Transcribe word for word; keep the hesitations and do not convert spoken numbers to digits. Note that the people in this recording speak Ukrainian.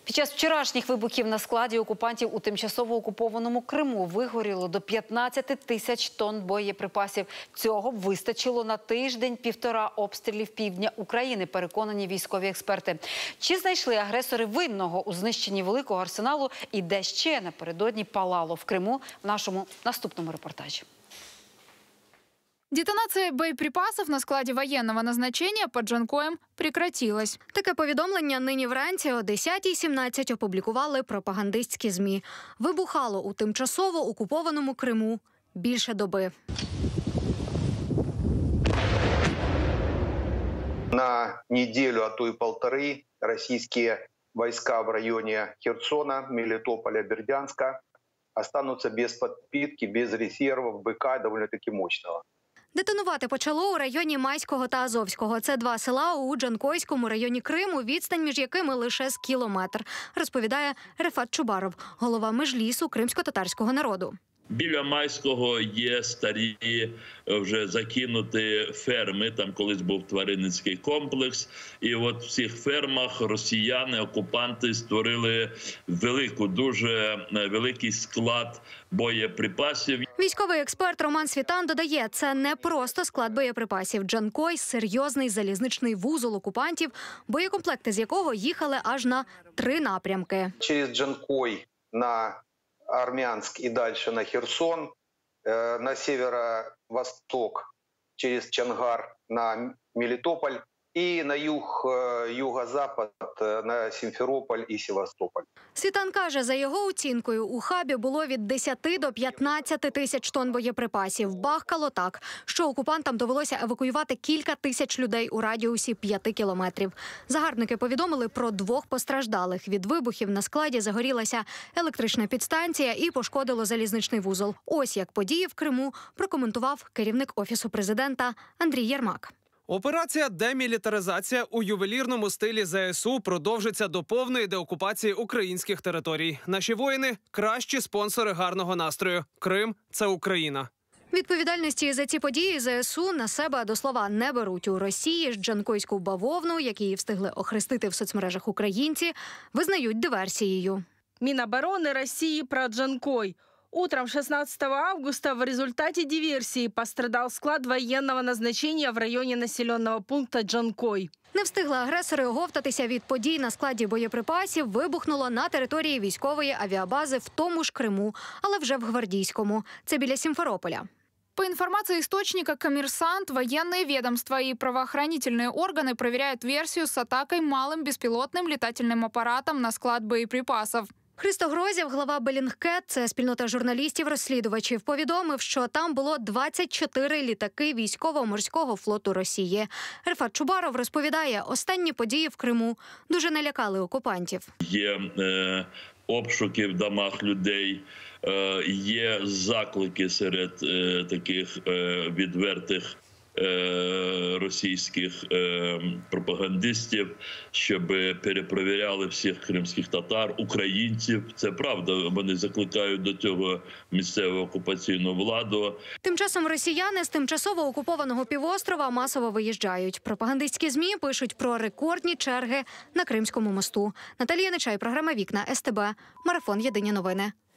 Під час вчорашніх вибухів на складі окупантів у тимчасово окупованому Криму вигоріло до п'ятнадцяти тисяч тонн боєприпасів. Цього б вистачило на тиждень-півтора обстрілів півдня України, переконані військові експерти. Чи знайшли агресори винного у знищенні великого арсеналу і де ще напередодні палало в Криму, в нашому наступному репортажі. Детонация боеприпасов на складі воєнного назначення під Джанкоєм прекратилась. Таке повідомлення нині вранці о десятій сімнадцять опублікували пропагандистські ЗМІ. Вибухало у тимчасово окупованому Криму більше доби. На неделю, а то и полторы, российские войска в районе Херсона, Мелитополя, Бердянска останутся без подпитки, без резервов БК довольно-таки мощного. Детонувати почало у районі Майського та Азовського. Це два села у Джанкойському районі Криму, відстань між якими лише з кілометр, розповідає Рефат Чубаров, голова Межлісу кримсько-татарського народу. Біля Майського є старі вже закинуті ферми, там колись був тваринницький комплекс. І от в цих фермах росіяни, окупанти створили велику, дуже великий склад боєприпасів. Військовий експерт Роман Світан додає, це не просто склад боєприпасів. Джанкой – серйозний залізничний вузол окупантів, боєкомплекти з якого їхали аж на три напрямки. Через Джанкой на Армянск и дальше на Херсон, на северо-восток через Чонгар на Мелитополь и на юг, юго-запад на Симферополь і Севастополь. Світан каже, за його оцінкою, у хабі було від десяти до п'ятнадцяти тисяч тонн боєприпасів. Бахкало так, що окупантам довелося евакуювати кілька тисяч людей у радіусі п'яти кілометрів. Загарбники повідомили про двох постраждалих. Від вибухів на складі загорілася електрична підстанція і пошкодило залізничний вузол. Ось як події в Криму прокоментував керівник Офісу президента Андрій Єрмак. Операція «Демілітаризація» у ювелірному стилі ЗСУ продовжиться до повної деокупації українських територій. Наші воїни – кращі спонсори гарного настрою. Крим – це Україна. Відповідальності за ці події ЗСУ на себе, до слова, не беруть. У Росії ж джанкойську бавовну, які її встигли охрестити в соцмережах українці, визнають диверсією. Міноборони Росії про Джанкой. Утром шестнадцатого августа в результате диверсии пострадал склад военного назначения в районе населенного пункта Джанкой. Не встигли агресори оговтатися від подій на складі боєприпасів, вибухнуло на території військової авіабази в тому ж Криму, але вже в Гвардійському. Це біля Симферополя. По информации источника «Коммерсант», военные ведомства и правоохранительные органы проверяют версию с атакой малым беспилотным летательным аппаратом на склад боеприпасов. Христо Грозєв, глава Белінгкет, це спільнота журналістів-розслідувачів, повідомив, що там було двадцять чотири літаки військово-морського флоту Росії. Рефат Чубаров розповідає, останні події в Криму дуже налякали окупантів. Є е, обшуки в домах людей, е, є заклики серед е, таких е, відвертих російських пропагандистів, щоб перепровіряли всіх кримських татар, українців. Це правда, вони закликають до цього місцеву окупаційну владу. Тим часом росіяни з тимчасово окупованого півострова масово виїжджають. Пропагандистські ЗМІ пишуть про рекордні черги на Кримському мосту. Наталія Нечай, програма «Вікна», ес те бе, марафон «Єдині новини».